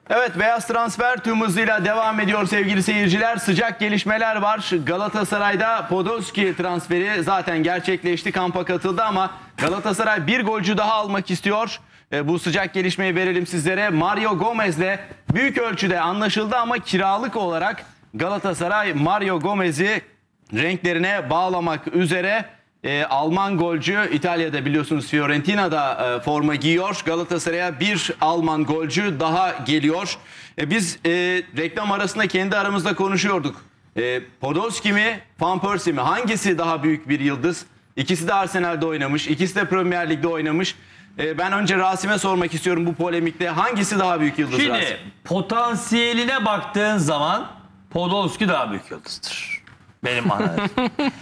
Evet, beyaz transfer tüm hızıyla devam ediyor sevgili seyirciler. Sıcak gelişmeler var. Galatasaray'da Podolski transferi zaten gerçekleşti. Kampa katıldı ama Galatasaray bir golcü daha almak istiyor. Bu sıcak gelişmeyi verelim sizlere. Mario Gomez'le büyük ölçüde anlaşıldı ama kiralık olarak Galatasaray Mario Gomez'i renklerine bağlamak üzere. Alman golcü, İtalya'da biliyorsunuz Fiorentina'da forma giyiyor. Galatasaray'a bir Alman golcü daha geliyor. Biz reklam arasında kendi aramızda konuşuyorduk. Podolski mi, Van Persie mi? Hangisi daha büyük bir yıldız? İkisi de Arsenal'de oynamış, ikisi de Premier Lig'de oynamış. Ben önce Rasim'e sormak istiyorum bu polemikte. Hangisi daha büyük yıldız Şimdi Rasim? potansiyeline baktığın zaman Podolski daha büyük yıldızdır. Benim anladığım.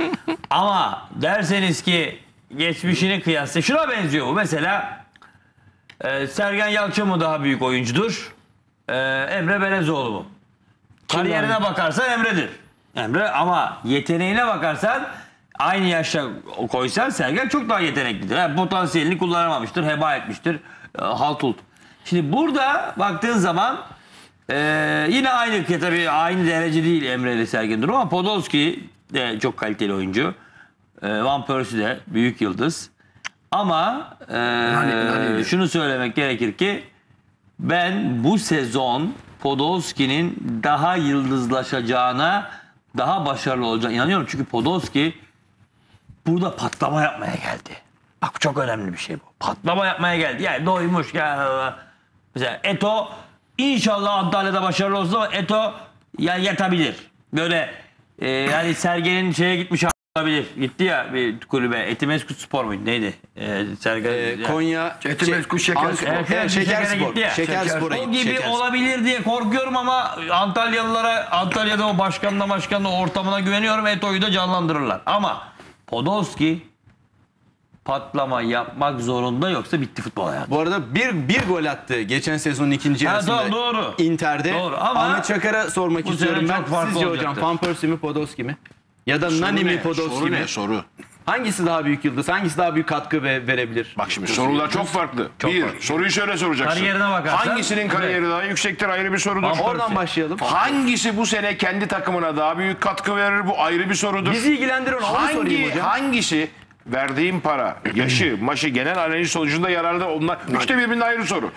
Ama derseniz ki geçmişini kıyasla şuna benziyor bu. Mesela Sergen Yalçın mı daha büyük oyuncudur? Emre Belezoğlu mu? Kariyerine bakarsan Emre'dir. Emre, ama yeteneğine bakarsan aynı yaşta koysan Sergen çok daha yeteneklidir. Yani potansiyelini kullanamamıştır, heba etmiştir. Haltult. Şimdi burada baktığın zaman yine aynı, tabii aynı derece değil Emre ile Sergen durum ama Podolski de çok kaliteli oyuncu. Van Persie de büyük yıldız. Ama şunu söylemek gerekir ki ben bu sezon Podolski'nin daha yıldızlaşacağına, daha başarılı olacağına inanıyorum. Çünkü Podolski burada patlama yapmaya geldi. Bak çok önemli bir şey bu. Patlama yapmaya geldi. Yani doymuş. Mesela Eto inşallah Antalya'da başarılı olsun ama Eto yani yatabilir. Böyle yani Sergen'in şeye gitmiş olabilir. Gitti ya bir kulübe. Etimesgut Spor muydu? Neydi? Sergen Konya Etimesgut Şekerspor. Şekerspor. O gibi olabilir diye korkuyorum ama Antalya'da o başkanına ortamına güveniyorum. Eto'yu da canlandırırlar. Ama Podolski patlama yapmak zorunda, yoksa bitti futbol hayatı. Bu arada bir gol attı geçen sezonun ikinci yarısında doğru. Inter'de. Doğru. Ama Ahmet Çakar'a sormak istiyorum ben. Sizce hocam Van Persie mi Podolski mi? Ya da Nani mi Podolski mi? Soru. Hangisi daha büyük yıldız? Hangisi daha büyük katkı verebilir? Bak şimdi sorular çok farklı. Soruyu şöyle soracaksın. Kariyerine bakarsan. Hangisinin kariyeri daha yüksektir, ayrı bir sorudur. Oradan başlayalım. Hangisi bu sene kendi takımına daha büyük katkı verir, bu ayrı bir sorudur. Bizi ilgilendiren onu sorayım hocam. Hangisi verdiğim para, yaşı, maşı, genel analiz sonucunda yararlı, onlar üçte birbirinden ayrı soru.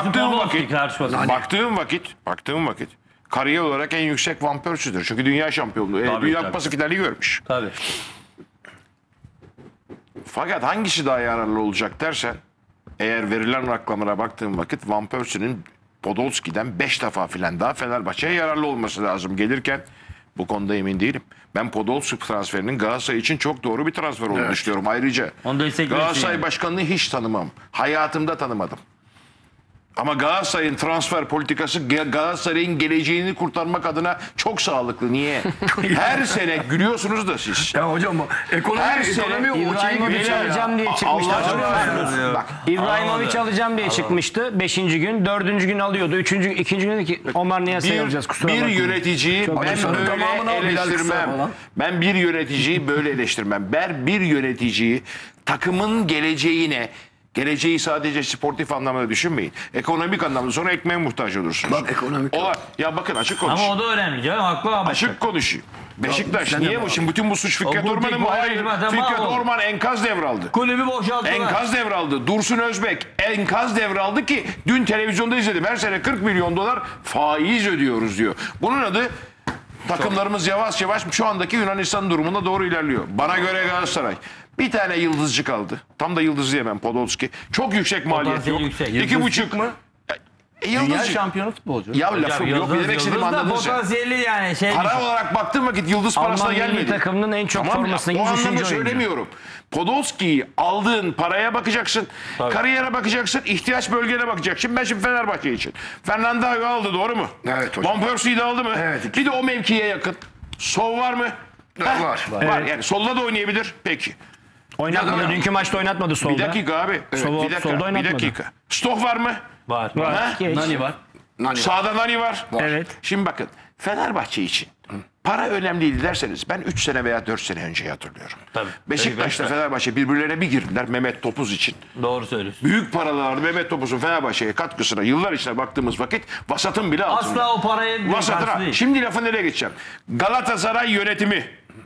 Baktığım vakit kariyer olarak en yüksek Van Persie'dir. Çünkü dünya şampiyonluğu, Dünya Kupası finali görmüş. Tabii. Fakat hangisi daha yararlı olacak dersen, eğer verilen rakamlara baktığım vakit Van Persie'nin Podolski'den 5 defa filan daha Fenerbahçe'ye yararlı olması lazım gelirken, bu konuda emin değilim. Ben Podolski transferinin Galatasaray için çok doğru bir transfer olduğunu düşünüyorum. Ayrıca Galatasaray başkanını hiç tanımam. Hayatımda tanımadım. Ama Galatasaray'ın transfer politikası Galatasaray'ın geleceğini kurtarmak adına çok sağlıklı. Niye? Her sene gülüyorsunuz da siz. Ya hocam ekonomi İbrahimovic alacağım diye çıkmıştı. Bak, İbrahimovic alacağım diye çıkmıştı. 5. gün, 4. gün alıyordu. 2. gün dedi ki Omar niye sayılacağız, kusura bir bakmayın. yöneticiyi ben böyle eleştirmem. Ben bir yöneticiyi böyle eleştirmem. Ben bir yöneticiyi takımın geleceği sadece sportif anlamda düşünmeyin. Ekonomik anlamda sonra ekmeğe muhtaç olursunuz. Bak ekonomik. Ya bakın açık konuş. Ama o da önemli canım, haklı ama. Açık konuşayım. Beşiktaş niye bu şimdi bütün bu suç Fikret O Orman'ın mı? butik Hayır. var, Fikret tamam. Orman enkaz devraldı. Kulübü boşalttılar. Enkaz devraldı. Dursun Özbek enkaz devraldı ki dün televizyonda izledim. Her sene 40 milyon dolar faiz ödüyoruz diyor. Bunun adı takımlarımız yavaş yavaş şu andaki Yunanistan durumunda doğru ilerliyor. Bana göre Galatasaray bir tane yıldızcı kaldı. Tam da yıldız diyemem, Podolski. Çok yüksek maliyet yok. 2,5 mı? Dünya şampiyonu futbolcu. Ya lafım yok. Demek istediğimi anladınız ya. Potansiyelli yani şey. Para olarak baktığım vakit yıldız parasına Alman milli gelmedi. takımının en çok formasını o 103. anlamda oyuncu. söylemiyorum. Podolski'yi aldığın paraya bakacaksın. Tabii. Kariyere bakacaksın. İhtiyaç bölgene bakacaksın. Ben şimdi Fenerbahçe için. Fernando'yu aldı, doğru mu? Evet hocam. Van Persie'yi de aldı mı? Evet. Bir de o mevkiye yakın. Sol var mı? Var. Var. Yani solda da oynayabilir. Peki. Oynatmadı. Dünkü maçta oynatmadı solda. Bir dakika abi. Solda Bir oynatmadı. dakika. Stoh var mı? Var. Ha? Geç. Nani var. Sağda Nani var. Evet. Şimdi bakın, Fenerbahçe için para önemli değil derseniz ben 3 sene veya 4 sene önceyi hatırlıyorum. Tabii. Beşiktaş'ta Fenerbahçe birbirlerine bir girdiler Mehmet Topuz için. Doğru söylüyorsun. Büyük paralar Mehmet Topuz'un Fenerbahçe'ye katkısına yıllar içinde baktığımız vakit vasatın bile altında. Asla o paraya karşı Vasatına. değil. Şimdi lafı nereye geçeceğim? Galatasaray yönetimi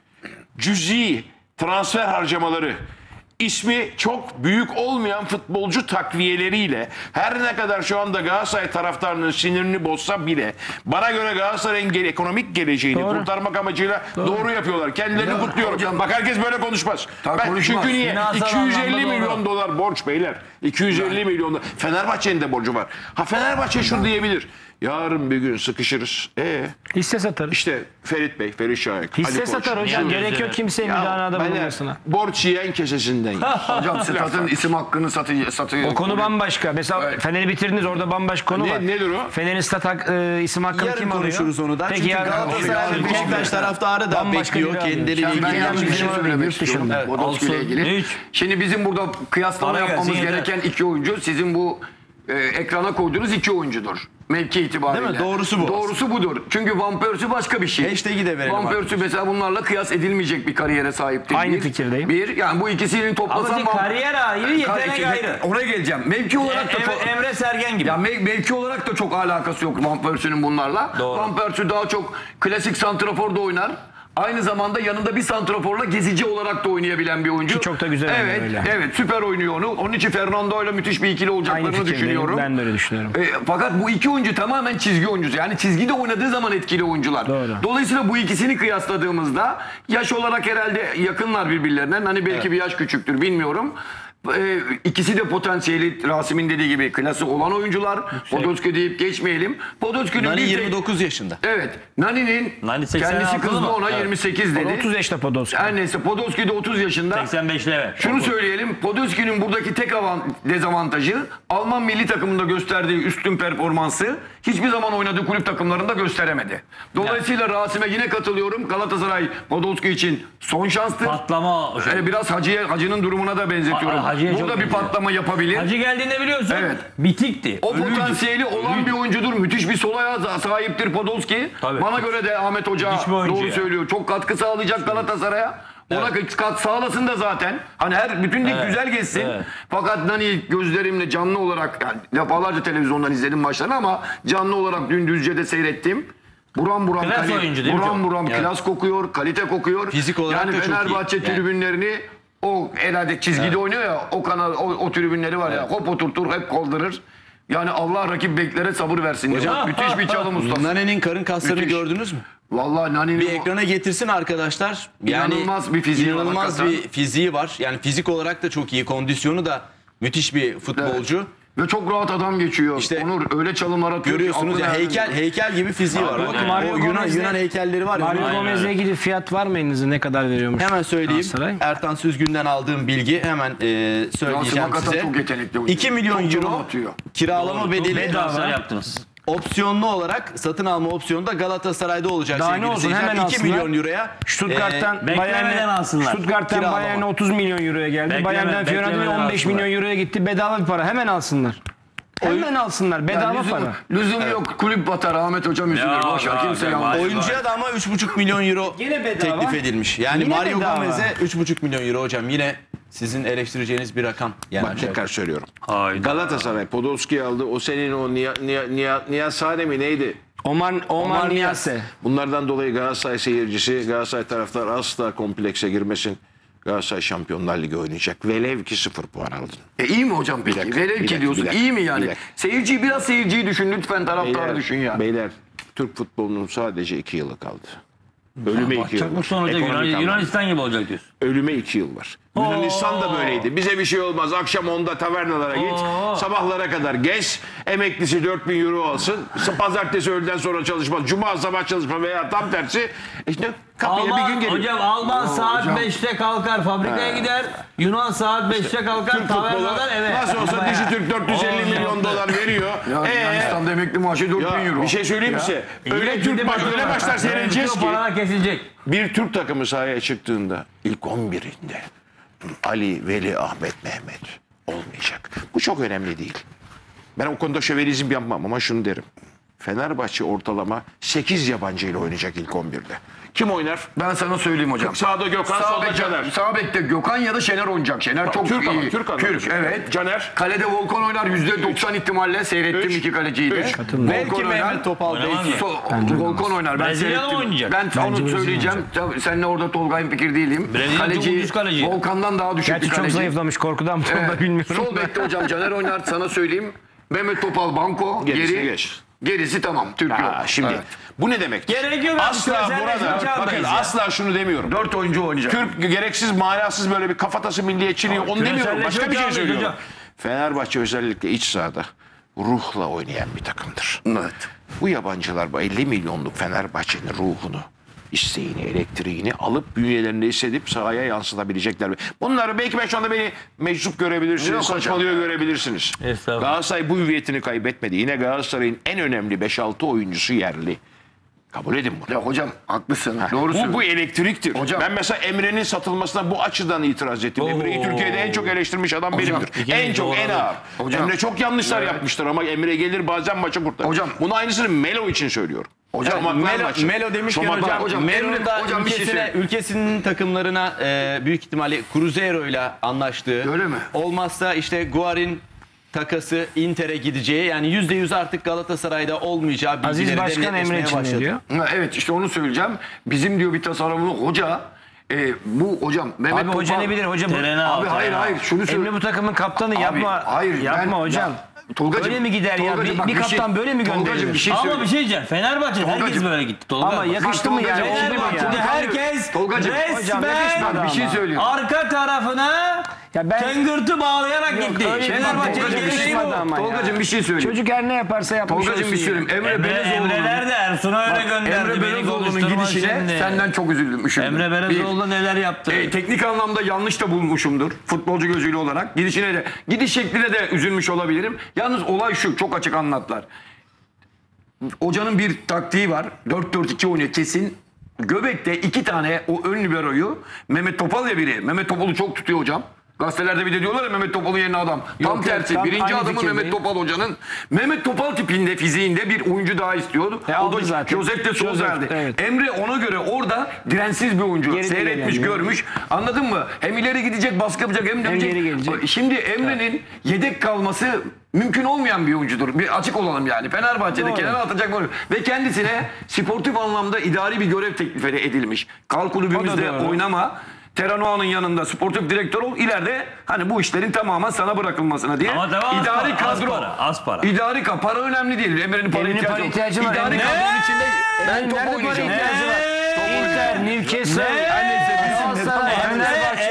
cüzi transfer harcamaları ismi çok büyük olmayan futbolcu takviyeleriyle her ne kadar şu anda Galatasaray taraftarının sinirini bozsa bile bana göre Galatasaray'ın ekonomik geleceğini kurtarmak amacıyla doğru yapıyorlar. Kendilerini kutluyorum. hocam- Bak herkes böyle konuşmaz. konuşmaz. Çünkü niye? Finansal 250 anlamda milyon doğru. dolar borç beyler. 250 milyon dolar. Fenerbahçe'nin de borcu var. Ha Fenerbahçe şunu diyebilir. Yarın bir gün sıkışırız. Hisse satarız. İşte Ferit Bey, Ferit Şahik. Hisse Ali Koç. satar hocam. Yani Gerek üzerine. yok kimseye Ya müdahalada beyler, bulunmasına. borç yiyen kesesinden yer. Hocam Stat'ın isim hakkını satıyor. O konu bambaşka. Mesela Evet. Fener'i bitirdiniz, orada bambaşka konu var. Nedir o? Fener'in isim hakkını Yarın kim alıyor? konuşuruz onu da. Peki Çünkü yarın Galatasaray ve konuşuruz. Beşiktaş taraftarı da Bambaşka bekliyor biri alıyor. kendileriyle Ben ilgili. yalnız bir şey Yurt söylemek istiyorum. dışında. Podolski ile Olsun. ilgili. Hiç. Şimdi bizim burada kıyaslama Para yapmamız gelsin yeter. gereken iki oyuncu sizin bu ekrana koyduğunuz iki oyuncudur. Mevki itibariyle. Değil mi? Doğrusu bu. Doğrusu budur. Çünkü Van Persie başka bir şey. Hashtag'i de verelim Van artık. Persie mesela bunlarla kıyas edilmeyecek bir kariyere sahiptir. Aynı Bir. fikirdeyim. Bir, yani bu ikisini toplasam... Ama kariyer ayrı, yetenek ayrı. Oraya geleceğim. Mevki olarak da... Emre Sergen gibi. Ya mevki olarak da çok alakası yok Van Persie'nin bunlarla. Doğru. Van Persie daha çok klasik santraforda oynar. Aynı zamanda yanında bir santraforla gezici olarak da oynayabilen bir oyuncu. Ki çok da güzel oynuyor Evet, öyle. evet süper oynuyor onu. Onun için Fernando ile müthiş bir ikili Aynı olacaklarını fikirdeyim. düşünüyorum. Ben de öyle düşünüyorum. Fakat bu iki oyuncu tamamen çizgi oyuncusu. Yani çizgide oynadığı zaman etkili oyuncular. Doğru. Dolayısıyla bu ikisini kıyasladığımızda yaş olarak herhalde yakınlar birbirlerinden. Hani belki bir yaş küçüktür bilmiyorum. İkisi de potansiyeli Rasim'in dediği gibi klası olan oyuncular. Podolski deyip geçmeyelim. Podolski'nin Nani bir tek- 29 yaşında. Evet. Nani'nin Nani 86'lı kendisi kızdı mı? ona Evet. 28 dedi. 30 yaşta Podolski. Her neyse Podolski de 30 yaşında. 85'li evet. Şunu söyleyelim. Podolski'nin buradaki tek dezavantajı Alman milli takımında gösterdiği üstün performansı hiçbir zaman oynadığı kulüp takımlarında gösteremedi. Dolayısıyla Rasim'e yine katılıyorum. Galatasaray Podolski için son şanstır. Patlama. Biraz Hacı'nın durumuna da benzetiyorum. Hacı'ya çok Burada bir benziyor. patlama yapabilir. Hacı geldiğinde biliyorsun. Evet. Bitikti. O Ölüydü. potansiyeli olan bir oyuncudur. Müthiş bir sol ayağa sahiptir Podolski. Tabii. Bana göre de Ahmet Hoca Müthiş bir oyuncu doğru ya. söylüyor. Çok katkı sağlayacak Galatasaray'a. Ona kat sağlasın da zaten. Hani bütün lig güzel geçsin. Evet. Fakat Nani gözlerimle canlı olarak yani defalarca televizyondan izledim maçlarını ama canlı olarak dün Düzce'de seyrettim. Buram buram Klas oyuncu değil mi buram çok? buram Evet. klas kokuyor, kalite kokuyor. Fizik olarak yani da çok iyi. Fenerbahçe Yani. tribünlerini o herhalde çizgide oynuyor ya o kanal o tribünleri var ya hop oturtur hep kaldırır. Yani Allah rakip beklere sabır versin. Hocam müthiş bir çalım ustası. Nani'nin karın kaslarını Müthiş. gördünüz mü? Vallahi Nani'nin Bir ekrana getirsin arkadaşlar. Yani İnanılmaz bir fiziği var inanılmaz hakikaten. bir fiziği var. Yani fizik olarak da çok iyi. Kondisyonu da müthiş bir futbolcu. ve çok rahat adam geçiyor. İşte Onur öyle çalımlar atıyor. ki Görüyorsunuz ya aklın heykel gibi fiziği var. Bakın Mario o Yunan, Gomez'le- Yunan heykelleri var ya. Mario Aynen Gomez'le öyle. ilgili fiyat var mı elinizde, ne kadar veriyormuş? Hemen söyleyeyim. Galatasaray. Ertan Süzgün'den aldığım bilgi hemen söyleyeceğim hakikaten size. çok yetenekli oyuncu. 2 milyon Çok çalım euro atıyor. kiralama bedeli Transfer yaptınız. opsiyonlu olarak satın alma opsiyonu da Galatasaray'da olacak Daha ne sevgili olsun, seyirciler. hemen 2 alsınlar. milyon euroya Stuttgart'tan beklemeden alsınlar. Stuttgart'tan Kiralama. Bayern'e 30 milyon euroya geldi. Bayern'den Fiorentina'ya beklemeden 15 alsınlar. milyon euroya gitti. Bedava bir para. Hemen alsınlar. Hemen alsınlar. Bedava para. Lüzum yok. Kulüp batar. Ahmet Hocam üzülür. Ya, Boş ver. ya, Kimse ya, yanmaz. oyuncuya da ama 3,5 milyon euro Yine bedava. teklif edilmiş. Yani Yine Mario bedava. Gomez'e 3,5 milyon euro hocam. Yine sizin eleştireceğiniz bir rakam. Yani Bak tekrar söylüyorum. Hayda. Galatasaray Podolski'yi aldı. O senin o Niyaz Sade mi neydi? Omar Niyase. Bunlardan dolayı Galatasaray seyircisi, Galatasaray taraftar asla komplekse girmesin. Galatasaray Şampiyonlar Ligi oynayacak. Velev ki 0 puan aldın. İyi mi hocam peki? dakika, Velev bir ki dakika, diyorsun. bir dakika, İyi mi bir yani? dakika. Biraz seyirciyi düşün lütfen, taraftarı düşün ya. Beyler, Türk futbolunun sadece 2 yılı kaldı. Ölüme 2 yıl Çok mu var. sonra Ekonomik anlamda. Yunanistan gibi olacak diyorsun. Ölüme 2 yıl var. Yunanistan da böyleydi. Bize bir şey olmaz. Akşam 10'da tavernalara git. Sabahlara kadar gez. Emeklisi 4.000 euro alsın. Pazartesi öğleden sonra çalışmaz. Cuma sabah çalışma veya tam tersi. İşte kapıya bir gün geliyor. Hocam Alman saat 5'te kalkar fabrikaya gider. Yunan saat 5'te kalkar Türk futbolu tavernadan eve. nasıl olsa dişi Türk 450 milyon dolar veriyor. Ya Yunanistan'da emekli maaşı 4.000 euro. Bir şey söyleyeyim mi size? Öyle Türk öyle maçlar seyredeceğiz ki. Paralar kesilecek. Bir Türk takımı sahaya çıktığında ilk 11'inde Ali, Veli, Ahmet, Mehmet olmayacak. Bu çok önemli değil. Ben o konuda şövenizm yapmam ama şunu derim. Fenerbahçe ortalama 8 yabancı ile oynayacak ilk 11'de. Kim oynar? Ben sana söyleyeyim hocam. Sağda Gökhan, solda Caner. Sağ bekte Gökhan ya da Şener oynayacak. Şener çok Türk ama, iyi. Türk adam. Evet. Caner. Kalede Volkan oynar %90 ihtimalle. Seyrettim Üç. iki kaleciyi de. Üç. Belki Volkan oynar. Mehmet Topal Oynamaz belki. mı? Volkan oynar. Ben Brezilyalı seyrettim. oynayacak. Ben onu Brezilya söyleyeceğim. Tabii seninle orada Tolga'nın fikir değilim. Brezilya çok ucuz kaleci. Volkan'dan daha düşük Gerçi bir çok kaleci. zayıflamış korkudan mı Evet. da bilmiyorum. Sol bekte hocam Caner oynar. Sana söyleyeyim. Mehmet Topal banko. Gerisini geç. Gerisi tamam. Türk yok. Şimdi Evet. bu ne demek? Gerek yok. Asla burada bakın asla şunu demiyorum. 4 oyuncu oynayacak. Türk gereksiz manasız böyle bir kafatası milliyetçiliği onu demiyorum. küreselleşme Başka bir şey çağındayız söylüyorum. hocam. Fenerbahçe özellikle iç sahada ruhla oynayan bir takımdır. Evet. Bu yabancılar bu 50 milyonluk Fenerbahçe'nin ruhunu, isteğini, elektriğini alıp bünyelerinde hissedip sahaya yansıtabilecekler. Bunları belki ben şu anda beni meczup görebilirsiniz, Yok hocam. saçmalıyor görebilirsiniz. Estağfurullah. Galatasaray bu hüviyetini kaybetmedi. Yine Galatasaray'ın en önemli 5-6 oyuncusu yerli. Kabul edin bunu. Ya hocam haklısın. Doğru söylüyorsun. Bu elektriktir. Hocam- Ben mesela Emre'nin satılmasına bu açıdan itiraz ettim. Emre'yi Türkiye'de en çok eleştirmiş adam benimdir. İkimiz En çok, de en olabilir. ağır. Hocam- Emre çok yanlışlar Evet. yapmıştır ama Emre gelir bazen maçı kurtarır. Hocam- Bunu aynısını Melo için söylüyorum. Hocam, Çomaklar maçı. Melo demişken Çomaklar- hocam, Melo'nun da hocam bir şey söyle. ülkesinin takımlarına büyük ihtimalle Cruzeiro ile anlaştığı. Öyle mi? Olmazsa işte Guarin takası Inter'e gideceği, yani %100 artık Galatasaray'da olmayacağı Aziz bilgileri de Başkan Emre netleşmeye için ne başladı. diyor? Ha, evet işte onu söyleyeceğim. Bizim diyor bir tasarruflu hoca. Bu hocam Mehmet Abi hoca Topal- ne bilir hoca bu. Terene Abi hayır şunu söyle. Emre bu takımın kaptanı yapma. hayır, yapma ben- hocam. Ya, Tolgacığım, Öyle mi gider ya? Tolgacığım, bak Bir bir kaptan şey- böyle mi Tolgacığım, gönderilir? bir şey Ama söyleyeyim. bir şey diyeceğim. Fenerbahçe'de herkes Tolgacığım. Ama yakıştı mı yani? Tolgacığım, Oldu mu yani? Fenerbahçe'de herkes Tolgacığım, hocam yakışmadı resmen Bak bir şey ama. söylüyorum. arka tarafına Ya ben- tıngırtı bağlayarak Yok, gitti. öyle değil. Fenerbahçe'nin Tolgacığım, bir şey geleneği bu. yakışmadı ama ya. Tolgacığım bir şey söyleyeyim. Çocuk her ne yaparsa yapmış Tolgacığım bir olsun şey ya. söyleyeyim. Emre Emreler Belezoğlu'nun de Ersun'a öyle gönderdi. Emre Beni Belezoğlu'nun konuşturma gidişine şimdi. senden çok üzüldüm. üşüdüm. Emre Belezoğlu neler yaptı? Teknik anlamda yanlış da bulmuşumdur. Futbolcu gözüyle olarak. Gidişine de, gidiş şekline de üzülmüş olabilirim. Yalnız olay şu, çok açık anlattılar. Hocanın bir taktiği var. 4-4-2 oynuyor kesin. Göbek'te 2 tane o ön liberoyu Mehmet Topal ya biri. Mehmet Topal'ı çok tutuyor hocam. Gazetelerde bir de diyorlar ya Mehmet Topal'ın yerine adam. Tam yok, tersi. tam Birinci aynı adamı fikirdeyim. Mehmet Topal hocanın. Mehmet Topal tipinde, fiziğinde bir oyuncu daha istiyordu. O aldı da zaten. Josep de Souza'ydı. Evet. Emre ona göre orada dirensiz bir oyuncu. Geri de Seyretmiş, gelen, görmüş. Anladın mı? Hem ileri gidecek, baskı yapacak hem de Hem geri gelecek. Şimdi Emre'nin yedek kalması mümkün olmayan bir oyuncudur. Bir açık olalım yani. Fenerbahçe'de Doğru. kenara atacak bir oyuncu. Ve kendisine sportif anlamda idari bir görev teklif edilmiş. Kal kulübümüzde O da doğru. oynama. Teranoğan'ın yanında sportif direktör ol. İleride hani bu işlerin tamamen sana bırakılmasına diye. Ama devam, az idari para, az kadro. para, az para. İdari para önemli değil. Emre'nin para Emre'nin ihtiyacı para yok. ihtiyacı var. İdari Ne? kadronun içinde ben Nerede top para oynayacağım. ihtiyacı var? Inter, Newcastle, Ne? Galatasaray, Fenerbahçe.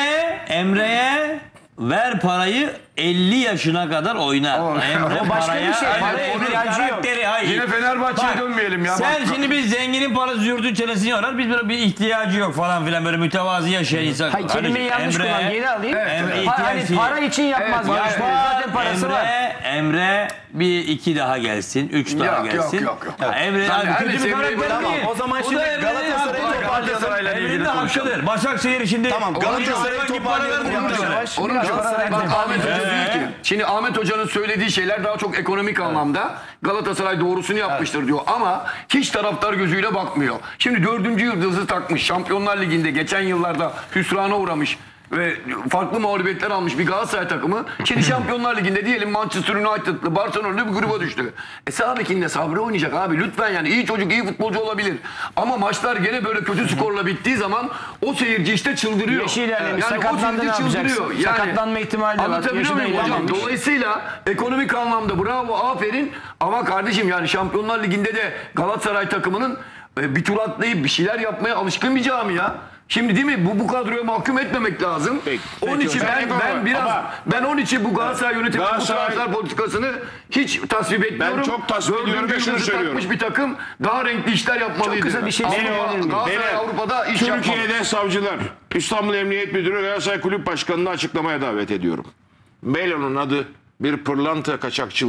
Emre'ye ver parayı 50 yaşına kadar oynar. O- Emre o başka paraya, bir şey. Emre Paraya ihtiyacı yok. karakteri, hayır. Yine Fenerbahçe'ye Bak, dönmeyelim ya. Sen Bak- şimdi biz zenginin parası yurdun çenesini yorar. Biz böyle bir ihtiyacı yok falan filan böyle mütevazi yaşayan insan. Hayır kelimeyi yanlış Emre- kullan. Geri alayım. Emre Hani ihtiyacı- para için yapmaz. Evet, Yani var. zaten parası var. Emre bir iki daha gelsin, 3 daha Yok, gelsin. yok. Ya Emre Sen abi her kötü neyse bir Emre'yi karakter bırak. değil. O zaman O şimdi da Emre'nin Galatasaray'ı hakkı. Galatasaray'la ilgili Emre'nin de konuşalım. hakkıdır. Başakşehir şimdi. Tamam, Galatasaray'ı Galatasaray'ın para toparlayalım verdi yavaş burada. yavaş. Onun için bak Ahmet Hoca diyor ki şimdi Ahmet Hoca'nın söylediği şeyler daha çok ekonomik anlamda Galatasaray doğrusunu yapmıştır diyor ama hiç taraftar gözüyle bakmıyor. Şimdi 4. yıldızı takmış Şampiyonlar Ligi'nde geçen yıllarda hüsrana uğramış ve farklı mağlubiyetler almış bir Galatasaray takımı. Şimdi Şampiyonlar Ligi'nde diyelim Manchester United'lı Barcelona'lı bir gruba düştü. Sağ bekinde Sabri oynayacak abi lütfen yani iyi çocuk iyi futbolcu olabilir. Ama maçlar gene böyle kötü skorla bittiği zaman o seyirci işte çıldırıyor. Yaşı ilerlemiş. o Sakatlandı, ne seyirci yapacaksın? Sakatlanma ihtimali de var. Anlatabiliyor Yaşı da muyum hocam? ilerlemiş. Dolayısıyla ekonomik anlamda bravo aferin ama kardeşim yani Şampiyonlar Ligi'nde de Galatasaray takımının bir tur atlayıp bir şeyler yapmaya alışkın bir camia. Şimdi değil mi? Bu kadroya mahkum etmemek lazım. Peki. Onun için ben onun için bu Galatasaray yönetimi bu Galatasaray- transfer politikasını hiç tasvip etmiyorum. çok tasvip ediyorum ve şunu Dördüncü söylüyorum. takmış bir takım daha renkli işler yapmalıydı. Çok kısa bir şey söyleyebilir Galatasaray miyim? Avrupa'da iş yapmalı. Türkiye'de savcılar İstanbul Emniyet Müdürü Galatasaray Kulüp Başkanı'nı açıklamaya davet ediyorum. Melo'nun adı bir pırlanta kaçakçılığı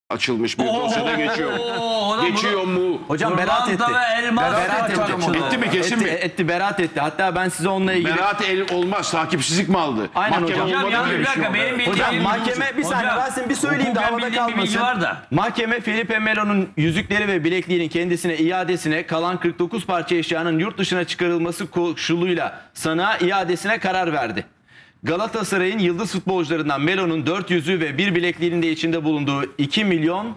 açılmış bir dosyada geçiyor. Geçiyor mu? Hocam beraat etti. Pırlanta ve elmas Beraat etti. kaçakçılığı. Etti mi, kesin mi? Etti, beraat etti. Hatta ben size onunla ilgili... Beraat el olmaz. Takipsizlik mi aldı? Aynen Mahkeme hocam. olmadı Hocam mı? bir dakika benim bildiğim... Hocam mahkeme bir saniye ben size bir söyleyeyim de hukuken havada bildiğim bir bilgi kalmasın. var da. Mahkeme Felipe Melo'nun yüzükleri ve bilekliğinin kendisine iadesine kalan 49 parça eşyanın yurt dışına çıkarılması koşuluyla sanığa iadesine karar verdi. Galatasaray'ın yıldız futbolcularından Melo'nun 4 yüzüğü ve bir bilekliğinin de içinde bulunduğu 2 milyon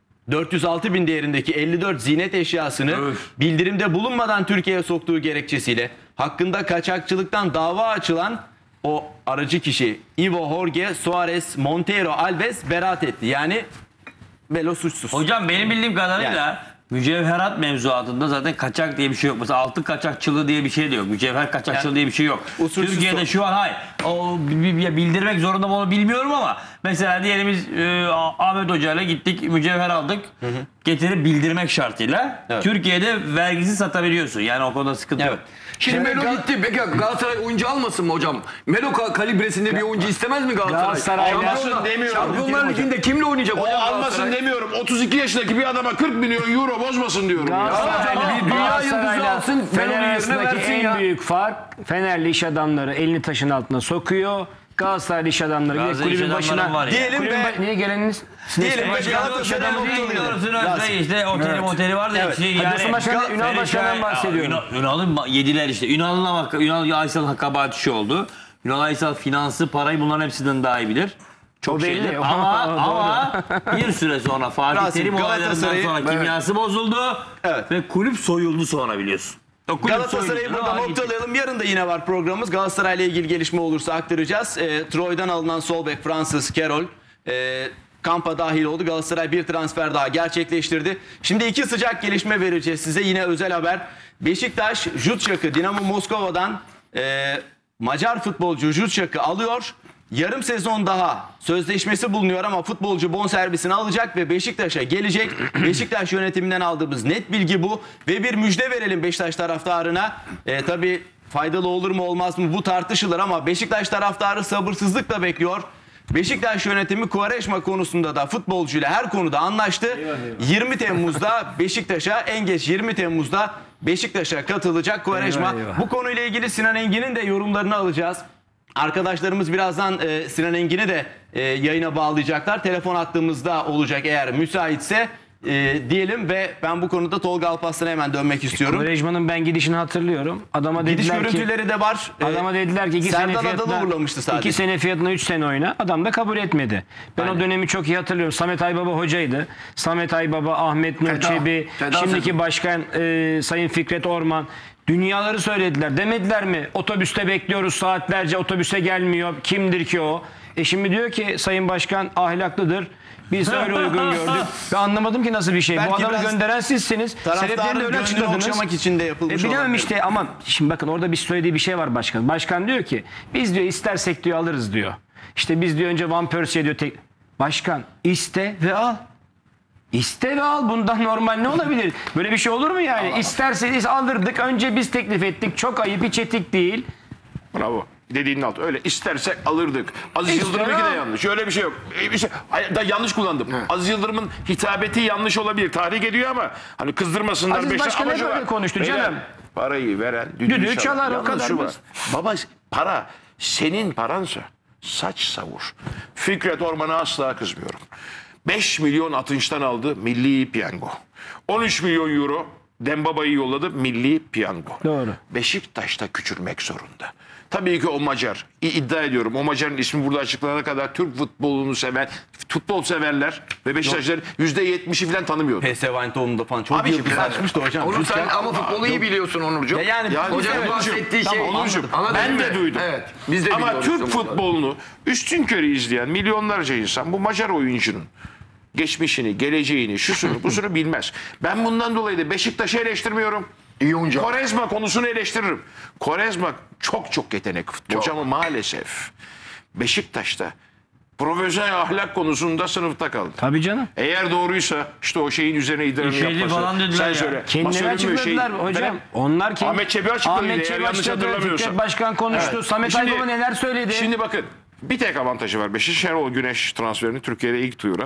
406 bin değerindeki 54 ziynet eşyasını bildirimde bulunmadan Türkiye'ye soktuğu gerekçesiyle hakkında kaçakçılıktan dava açılan o aracı kişi Ivo Jorge Suarez Monteiro Alves beraat etti. Yani Melo suçsuz. Hocam benim bildiğim kadarıyla mücevherat mevzuatında zaten kaçak diye bir şey yok. Mesela altın kaçakçılığı diye bir şey de yok. Mücevher kaçakçılığı diye bir şey yok. Usulsüz Türkiye'de şu an hayır. O bildirmek zorunda mı onu bilmiyorum ama mesela diyelim biz Ahmet Hoca ile gittik mücevher aldık. Getirip bildirmek şartıyla. Evet. Türkiye'de vergisi satabiliyorsun. Yani o konuda sıkıntı yok. Şimdi Melo gitti. Peki Galatasaray oyuncu almasın mı hocam? Melo kalibresinde bir oyuncu istemez mi Galatasaray? Galatasaray'la- demiyorum. Şampiyonlar Ligi'nde kimle oynayacak O hocam almasın Galatasaray? demiyorum. 32 yaşındaki bir adama 40 milyon euro bozmasın diyorum ya. Galatasaray'la bir dünya yıldızı Galatasaray'la alsın, Fener Fener'in yerine arasındaki versin en ya. büyük fark Fenerli iş adamları elini taşın altına sokuyor. Galatasaraylı iş adamları Galatasaray iş kulübün adamları başına var ya. Diyelim kulübün ve- niye geleniniz? Diyelim ve Siz- Galatasaray Dursun Rasim. Özbey işte oteli var da Evet. şey Hadi yani. Dursun Başkan, Ünal Başkan'dan bahsediyorum. Ünal'ın yediler işte. Ünal Aysal'ın kabahati şu oldu. Ünal Aysal finansı parayı bunların hepsinden daha iyi bilir. Çok O belli. şeydir. O- Ama bir süre sonra Fatih Rasim, Terim olaylarından Galatasaray'ı- sonra kimyası bozuldu. Evet. Ve kulüp soyuldu sonra biliyorsun. O kulüp Galatasaray'ı soyuldu. burada Aa, gitti. noktalayalım. Yarın da yine var programımız. Galatasaray'la ilgili gelişme olursa aktaracağız. Troy'dan alınan sol bek Fransız Kerol kampa dahil oldu. Galatasaray bir transfer daha gerçekleştirdi. Şimdi iki sıcak gelişme vereceğiz size. Yine özel haber. Beşiktaş Jutşak'ı Dinamo Moskova'dan Macar futbolcu Jutşak'ı alıyor. Yarım sezon daha sözleşmesi bulunuyor ama futbolcu bonservisini alacak ve Beşiktaş'a gelecek. Beşiktaş yönetiminden aldığımız net bilgi bu. Ve bir müjde verelim Beşiktaş taraftarına. Tabii faydalı olur mu olmaz mı bu tartışılır ama Beşiktaş taraftarı sabırsızlıkla bekliyor. Beşiktaş yönetimi Quaresma konusunda da futbolcuyla her konuda anlaştı. 20 Temmuz'da Beşiktaş'a en geç 20 Temmuz'da Beşiktaş'a katılacak Quaresma. Eyvah, eyvah. Bu konuyla ilgili Sinan Engin'in de yorumlarını alacağız. Arkadaşlarımız birazdan Sinan Engin'i de yayına bağlayacaklar. Telefon hattımızda olacak eğer müsaitse diyelim ve ben bu konuda Tolga Alparslan'a hemen dönmek istiyorum. Quaresma'nın ben gidişini hatırlıyorum. Adama Gidiş dediler ki görüntüleri de var. Adama dediler ki 2 sene Serdar Adalı fiyatına uğurlamıştı sadece. 2 sene fiyatına 3 sene oyna. Adam da kabul etmedi. Ben o dönemi çok iyi hatırlıyorum. Samet Aybaba hocaydı. Samet Aybaba, Ahmet Nur Çebi, Feda şimdiki sezonu. başkan Sayın Fikret Orman dünyaları söylediler. Demediler mi? Otobüste bekliyoruz saatlerce otobüse gelmiyor. Kimdir ki o? Şimdi diyor ki Sayın Başkan ahlaklıdır. Biz öyle uygun gördük. Ben anlamadım ki nasıl bir şey. Bu Belki adamı biraz gönderen sizsiniz. Sebeplerini de Taraftarın öyle gönlünü açıkladınız. okşamak için de yapılmış Bilemem olabilir. işte ama şimdi bakın orada bir söylediği bir şey var başkan. Başkan diyor ki biz diyor istersek diyor alırız diyor. İşte biz diyor önce Van Persie'ye diyor başkan iste ve al. İste ve al. Bundan normal ne olabilir? Böyle bir şey olur mu yani? İsterseniz alırdık. Önce biz teklif ettik. Çok ayıp, hiç etik değil. Bravo. Dediğinin altı. Öyle istersek alırdık. Aziz İşte Yıldırım'ınki de ya. yanlış. Öyle bir şey yok. Da yanlış kullandım. Aziz Yıldırım'ın hitabeti yanlış olabilir. Tahrik ediyor ama hani kızdırmasınlar. Aziz Beşiktaş Başkan hep amacı öyle var. konuştu Beyler, canım. Parayı veren Düdüğü çalar, o Yalnız kadar şu var. basit. Baba para senin paransa saç savur. Fikret Orman'a asla kızmıyorum. 5 milyon Atınç'tan aldı milli piyango. 13 milyon euro Dembaba'yı yolladı milli piyango. Doğru. Beşiktaş'ta küçülmek zorunda. Tabii ki o Macar. İddia ediyorum o Macar'ın ismi burada açıklanana kadar Türk futbolunu seven, futbol severler ve Beşiktaşlar %70'i falan tanımıyordu. PSV Eindhoven'da falan çok Abi yıldız şimdi- açmıştı hocam. Onu sen Lütfen. ama futbolu iyi biliyorsun Onurcuğum. Yani Hocanın evet, bahsettiği Tamam, şey. anladım. Anladın Ben mı? de duydum. Evet. Biz de Ama biliyoruz Türk bunu. futbolunu üstünkörü izleyen milyonlarca insan bu Macar oyuncunun geçmişini, geleceğini, şusunu, busunu bilmez. Ben bundan dolayı da Beşiktaş'ı eleştirmiyorum. İyi oyuncu. Quaresma konusunu eleştiririm. Quaresma çok yetenek futbolcu ama maalesef Beşiktaş'ta profesyonel ahlak konusunda sınıfta kaldı. Tabii canım. Eğer doğruysa işte o şeyin üzerine idrarını İşeli yapması. falan dediler Sen ya. söyle. Kendileri Masörün mü açıkladılar şey- hocam. Falan. Onlar kendi... Ahmet Çebi açıkladı. Ahmet Eğer Çebi yanlış açıkladı. hatırlamıyorsam. Fikret Başkan konuştu. Evet. Samet Şimdi- Aybaba neler söyledi? Şimdi bakın bir tek avantajı var. Beşiktaş Şenol Güneş transferini Türkiye'de ilk duyuran.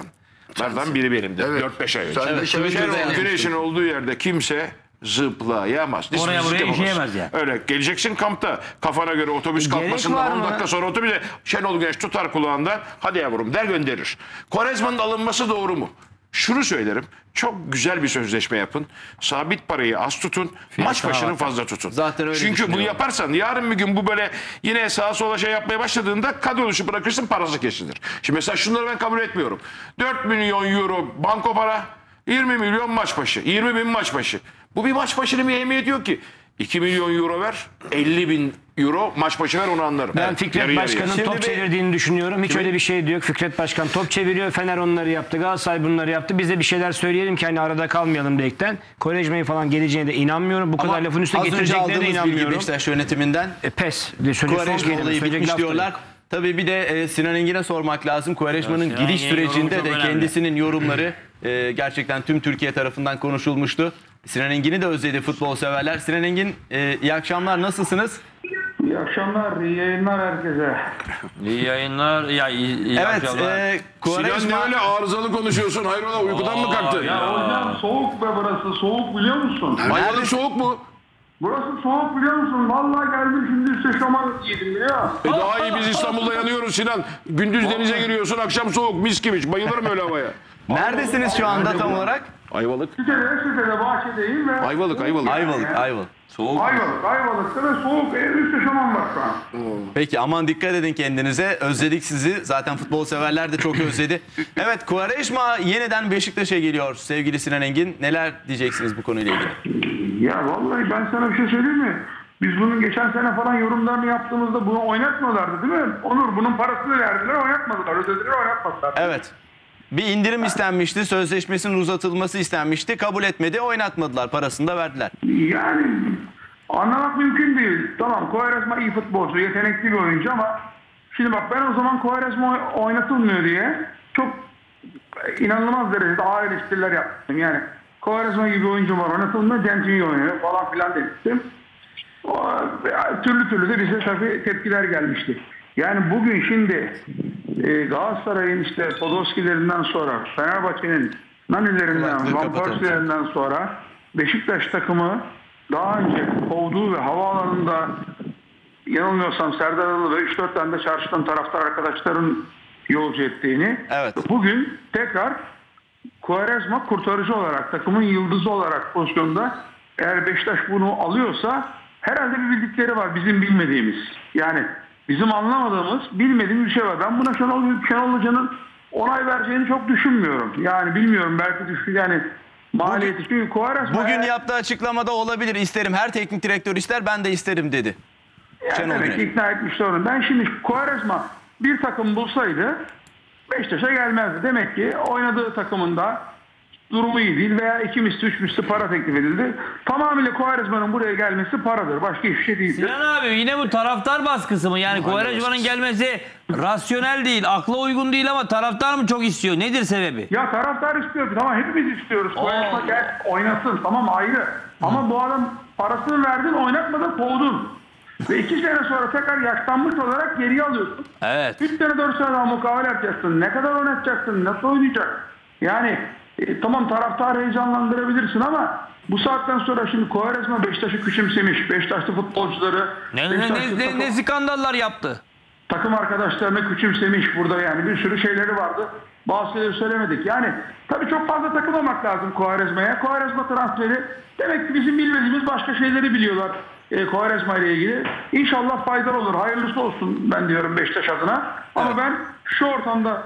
Bunlardan biri benim de. Evet. 4-5 ay önce. Sen de Evet, Şenol Twitter'da Güneş'in Güneş'in olduğu yerde kimse zıplayamaz. Oraya buraya Yapamaz. işeyemez yani. Öyle geleceksin kampta kafana göre otobüs Gerek kalkmasından var 10 mı? dakika sonra otobüse Şenol Güneş tutar kulağından hadi yavrum der gönderir. Quaresma'nın alınması doğru mu? Şunu söylerim. Çok güzel bir sözleşme yapın. Sabit parayı az tutun. Maç başını fazla tutun. Zaten öyle Çünkü bunu düşünüyorum. yaparsan yarın bir gün bu böyle yine sağa sola şey yapmaya başladığında kadro dışı bırakırsın parası kesilir. Şimdi mesela şunları ben kabul etmiyorum. 4 milyon euro banko para, 20 milyon maç başı, 20 bin maç başı. Bu bir maç başının bir ehemmiyeti yok ki. 2 milyon euro ver, 50 bin euro maç başı ver onu anlarım. Ben Evet, Fikret yarı yarıya. Başkan'ın Şimdi top bir- çevirdiğini düşünüyorum. Hiç öyle bir şey diyor. Fikret Başkan top çeviriyor. Fener onları yaptı. Galatasaray bunları yaptı. Biz de bir şeyler söyleyelim ki hani arada kalmayalım diyerekten. Quaresma'yı falan geleceğine de inanmıyorum. Bu kadar lafın üstüne az önce getireceklerine de aldığımız bilgi inanmıyorum. Beşiktaş yönetiminden Pes. De söyleyeyim, son Quaresma kelime. olayı Söyleyecek bitmiş laf diyorlar. yok. Tabii bir de Sinan Engin'e sormak lazım. Quaresma'nın Sinan gidiş Engin'in yorumu sürecinde çok de önemli. kendisinin yorumları gerçekten tüm Türkiye tarafından konuşulmuştu. Sinan Engin'i de özledi futbol severler. Sinan Engin iyi akşamlar, nasılsınız? İyi akşamlar, iyi yayınlar herkese. İyi yayınlar. İyi Evet, akşamlar. Sinan ne Quaresma öyle arızalı konuşuyorsun? Hayrola uykudan mı kalktın? Ya hocam soğuk be burası, soğuk biliyor musun? Ayvalık soğuk mu? Burası soğuk biliyor musun? Vallahi geldim şimdi üstü şaman yedim biliyor musun? Daha iyi biz İstanbul'da yanıyoruz Sinan. Gündüz denize giriyorsun, akşam soğuk, mis gibi. Bayılırım öyle havaya. neredesiniz şu anda tam olarak? Ayvalık. Sitede bahçedeyim ve... Ayvalık. Ayvalık. Soğuk. Ayvalık'ta ve soğuk, üstü şaman var şu an. Peki aman dikkat edin kendinize. Özledik sizi. Zaten futbol severler de çok özledi. Evet, Quaresma yeniden Beşiktaş'a geliyor sevgili Sinan Engin. Neler diyeceksiniz bu konuyla ilgili? Ya vallahi ben sana bir şey söyleyeyim mi? Biz bunun geçen sene falan yorumlarını yaptığımızda bunu oynatmadılardı değil mi? Onur bunun parasını verdiler, oynatmadılar. Ödediler, oynatmadılar. Evet. Bir indirim istenmişti. Sözleşmesinin uzatılması istenmişti. Kabul etmedi. Oynatmadılar. Parasını da verdiler. Yani anlamak mümkün değil. Tamam Quaresma iyi futbolcu, yetenekli bir oyuncu ama şimdi bak ben o zaman Quaresma oynatılmıyor diye çok inanılmaz derecede ağır eleştiriler yaptım. Yani Quaresma gibi oyuncu var oynatılmıyor, Dentinho oynuyor falan filan demiştim. Türlü de bize tabii tepkiler gelmişti. Yani bugün şimdi Galatasaray'ın işte Podolski'lerinden sonra Fenerbahçe'nin Nani'lerinden, Kulaklığı Van kapatalım. Persie'lerinden sonra Beşiktaş takımı daha önce kovduğu ve havaalanında yanılmıyorsam Serdar Adalı ve 3-4 tane de çarşıdan taraftar arkadaşların yolcu ettiğini Evet. bugün tekrar Quaresma kurtarıcı olarak takımın yıldızı olarak pozisyonda eğer Beşiktaş bunu alıyorsa herhalde bir bildikleri var bizim bilmediğimiz. Yani bizim anlamadığımız bilmediğimiz bir şey var. Ben buna Şenol Hoca'nın onay vereceğini çok düşünmüyorum. Yani bilmiyorum belki yani maliyeti çünkü Quaresma Bugün yaptığı açıklamada olabilir. İsterim. Her teknik direktör ister. Ben de isterim dedi. Şenol demek ki Güneş. ikna etmişler onu. Ben şimdi Quaresma bir takım bulsaydı Beşiktaş'a gelmezdi. Demek ki oynadığı takımında durumu iyi değil veya 2 misli 3 misli para teklif edildi. Tamamıyla Quaresma'nın buraya gelmesi paradır. Başka hiçbir şey değildir. Sinan abi yine bu taraftar baskısı mı? Yani Quaresma'nın gelmesi rasyonel değil, akla uygun değil ama taraftar mı çok istiyor? Nedir sebebi? Ya taraftar istiyor. Tamam hepimiz istiyoruz. Quaresma gel oynasın. Tamam ayrı. Ama bu adam parasını verdin oynatmadın kovdun. Ve 2 sene sonra tekrar yaşlanmış olarak geriye alıyorsun. Evet. 3 sene 4 sene daha mukavele yapacaksın. Ne kadar oynatacaksın? Nasıl oynayacak? Yani tamam taraftarı heyecanlandırabilirsin ama bu saatten sonra şimdi Quaresma Beşiktaş'ı küçümsemiş. Beşiktaşlı futbolcuları Ne skandallar yaptı? takım arkadaşlarını küçümsemiş burada yani bir sürü şeyleri vardı. Bazı şeyleri söylemedik. Yani tabii çok fazla takılmamak lazım Quaresma'ya. Quaresma transferi demek ki bizim bilmediğimiz başka şeyleri biliyorlar. Quaresma ile ilgili. İnşallah faydalı olur. Hayırlısı olsun ben diyorum Beşiktaş adına. Ama ben şu ortamda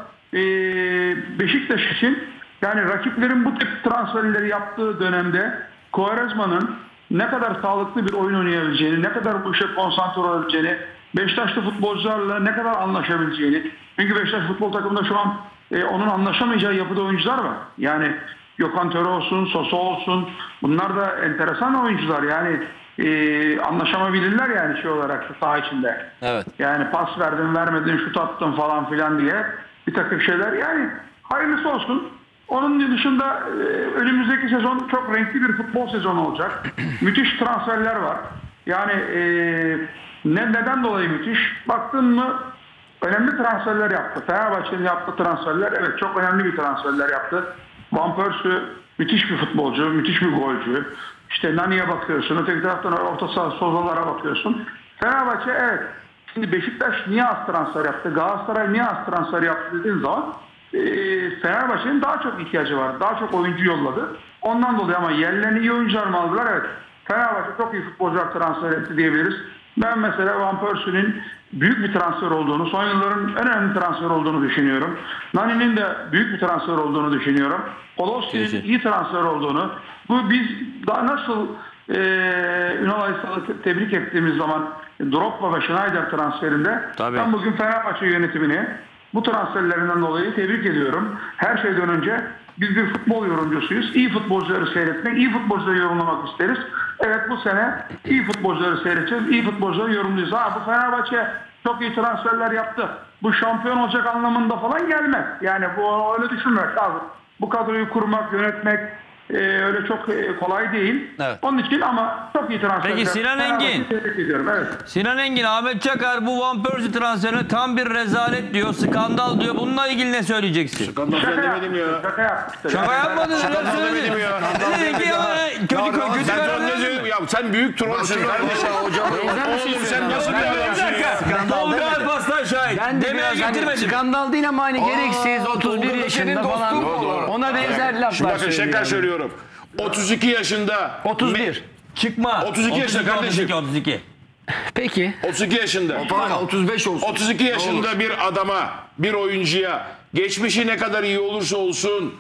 Beşiktaş için yani rakiplerin bu tip transferleri yaptığı dönemde Quaresma'nın ne kadar sağlıklı bir oyun oynayabileceğini, ne kadar bu işe konsantre olabileceğini, Beşiktaşlı futbolcularla ne kadar anlaşabileceğini. Çünkü Beşiktaş futbol takımında şu an onun anlaşamayacağı yapıda oyuncular var. Yani Gökhan Töre olsun, Sosa olsun. Bunlar da enteresan oyuncular. Yani anlaşamabilirler yani şey olarak saha içinde. Evet. Yani pas verdin, vermedin, şut attın falan filan diye bir takım şeyler. Yani hayırlısı olsun. Onun dışında önümüzdeki sezon çok renkli bir futbol sezonu olacak. Müthiş transferler var. Yani neden dolayı müthiş? Baktın mı önemli transferler yaptı. Fenerbahçe'nin yaptığı transferler evet çok önemli bir transferler yaptı. Van Persie müthiş bir futbolcu, müthiş bir golcü. İşte Nani'ye bakıyorsun, öteki taraftan orta saha Sozalara bakıyorsun. Fenerbahçe evet. Şimdi Beşiktaş niye az transfer yaptı? Galatasaray niye az transfer yaptı dediğin zaman Fenerbahçe'nin daha çok ihtiyacı var. Daha çok oyuncu yolladı. Ondan dolayı ama yerlerine iyi oyuncular mı aldılar? Evet. Fenerbahçe çok iyi futbolcular transfer etti diyebiliriz. Ben mesela Van Persie'nin büyük bir transfer olduğunu, son yılların en önemli transfer olduğunu düşünüyorum. Nani'nin de büyük bir transfer olduğunu düşünüyorum. Podolski'nin iyi transfer olduğunu. Bu biz daha nasıl Ünal Aysal'ı tebrik ettiğimiz zaman Drogba ve Schneider transferinde ben bugün Fenerbahçe yönetimini bu transferlerinden dolayı tebrik ediyorum. Her şeyden önce biz bir futbol yorumcusuyuz. İyi futbolcuları seyretmek, iyi futbolcuları yorumlamak isteriz. Evet bu sene iyi futbolcuları seyredeceğiz, iyi futbolcuları yorumlayacağız. Bu Fenerbahçe çok iyi transferler yaptı. Bu şampiyon olacak anlamında falan gelmez. Yani bu öyle düşünmek lazım. Bu kadroyu kurmak, yönetmek öyle çok kolay değil. Evet. Onun için ama çok iyi transferler. Peki Sinan Engin. Tebrik ediyorum. Evet. Sinan Engin, Ahmet Çakar bu Van Persie transferine tam bir rezalet diyor, skandal diyor. Bununla ilgili ne söyleyeceksin? Skandal Şaka demedim ya. yaptık. Şaka yaptık. Şaka yapmadın. Skandal demedim ya. Ne dedi ki ya? Kötü Sen karar ne diyorsun? Ya sen büyük trollsün kardeşim. Oğlum sen nasıl bir adamsın ya? Tolga Alparslan şahit. Ben de Demeye biraz hani getirmedim. skandal değil ama hani gereksiz 31 yaşında falan. Ona benzer Şimdi laflar bakın söylüyor. şeker yani. söylüyorum. 32 yaşında. 31. Çıkma. 32 yaşında kardeşim. 32. Peki. 32 yaşında. Falan 35 olsun. 32 yaşında bir adama, bir oyuncuya geçmişi ne kadar iyi olursa olsun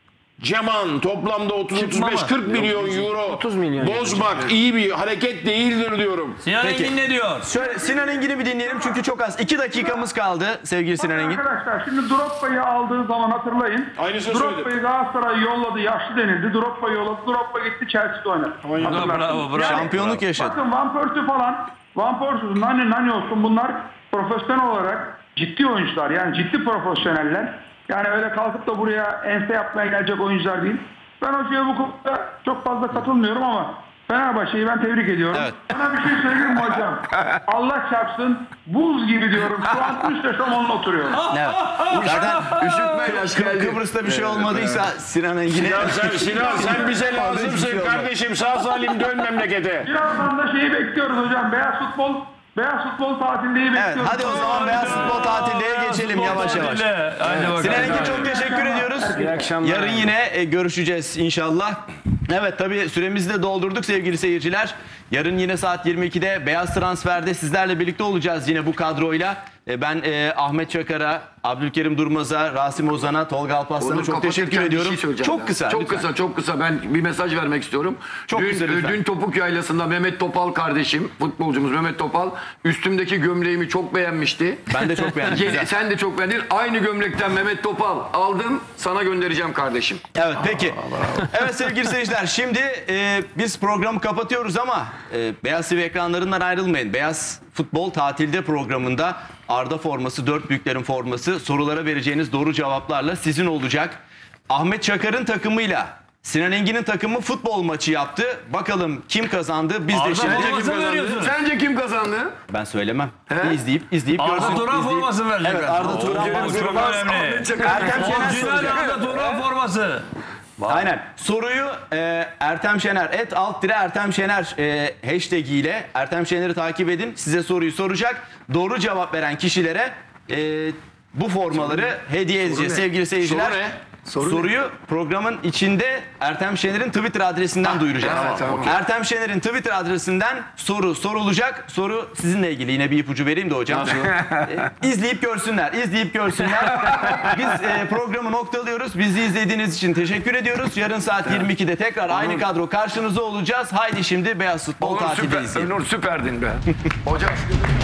Ceman toplamda 30-35-40 milyon euro 30 milyon bozmak iyi bir hareket değildir diyorum. Sinan Peki. Engin ne diyor? Şöyle Sinan Engin'i bir dinleyelim çünkü çok az. 2 dakikamız kaldı sevgili Sinan Engin. Arkadaşlar şimdi Drogba'yı aldığı zaman hatırlayın. Aynısını Drogba'yı Galatasaray yolladı, yaşlı denildi. Drogba'yı yolladı. Drogba gitti Chelsea'de oynadı. Hatırlarsınız. Bravo. Şampiyonluk yaşadı. Bakın Van Persie falan, Van Persie, Nani olsun bunlar profesyonel olarak ciddi oyuncular. Yani ciddi profesyoneller. Yani öyle kalkıp da buraya ense yapmaya gelecek oyuncular değil. Ben hocaya bu konuda çok fazla katılmıyorum ama Fenerbahçe'yi ben tebrik ediyorum. Evet. Sana bir şey söyleyeyim mi hocam? Allah çarpsın buz gibi diyorum. Şu an üst eşofmanla oturuyorum. Evet. Zaten Üşütme yaş geldi. Kıbrıs'ta bir şey olmadıysa Sinan Engin'e... Sinan sen bize lazımsın kardeşim, sağ salim dön memlekete. Birazdan da şeyi bekliyoruz hocam. Beyaz futbol tatildeyi bekliyoruz. Evet, hadi o zaman beyaz futbol tatildeye geçelim yavaş yavaş. Hadi bakalım. Sinan Engin çok teşekkür ediyoruz. İyi akşamlar. Yarın yine görüşeceğiz inşallah. Evet tabii süremizi de doldurduk sevgili seyirciler. Yarın yine saat 22'de Beyaz Transfer'de sizlerle birlikte olacağız yine bu kadroyla. Ben Ahmet Çakar'a, Abdülkerim Durmaz'a, Rasim Ozan'a, Tolga Alparslan'a Onu çok teşekkür kapatırken bir ediyorum. şey söyleyeceğim Çok ben. kısa. Çok lütfen. kısa, çok kısa. Ben bir mesaj vermek istiyorum. Çok kısa lütfen. Dün Topuk Yaylası'nda Mehmet Topal kardeşim, futbolcumuz Mehmet Topal, üstümdeki gömleğimi çok beğenmişti. Ben de çok beğendim. Güzel. Sen de çok beğendin. Aynı gömlekten Mehmet Topal aldım. Sana göndereceğim kardeşim. Evet peki. Evet sevgili seyirciler şimdi biz programı kapatıyoruz ama Beyaz TV ekranlarından ayrılmayın. Beyaz Futbol Tatilde programında Arda forması, dört büyüklerin forması sorulara vereceğiniz doğru cevaplarla sizin olacak. Ahmet Çakar'ın takımıyla Sinan Engin'in takımı futbol maçı yaptı. Bakalım kim kazandı? Biz de Arda şimdi... forması mı veriyorsunuz? Sence kim kazandı? Ben söylemem. İzleyip Arda görsün. Turan İzleyip- forması verecekler. Evet Arda Turan Oo, forması. çok önemli. Ertem Şener Orijinal soracak. Arda Turan forması. Aynen. Soruyu Ertem Şener @Ertem Şener hashtag ile Ertem Şener'i takip edin. Size soruyu soracak. Doğru cevap veren kişilere bu formaları hediye edeceğiz sevgili seyirciler. Soru ne? Soruyu programın içinde Ertem Şener'in Twitter adresinden duyuracağız. tamam. Ertem Şener'in Twitter adresinden soru sorulacak. Soru sizinle ilgili. Yine bir ipucu vereyim de hocam. İzleyip görsünler. Biz programı noktalıyoruz. Bizi izlediğiniz için teşekkür ediyoruz. Yarın saat 22'de tekrar aynı kadro karşınızda olacağız. Haydi şimdi Beyaz Futbol Tatil'de izleyelim. Onur süperdin be. Hocam.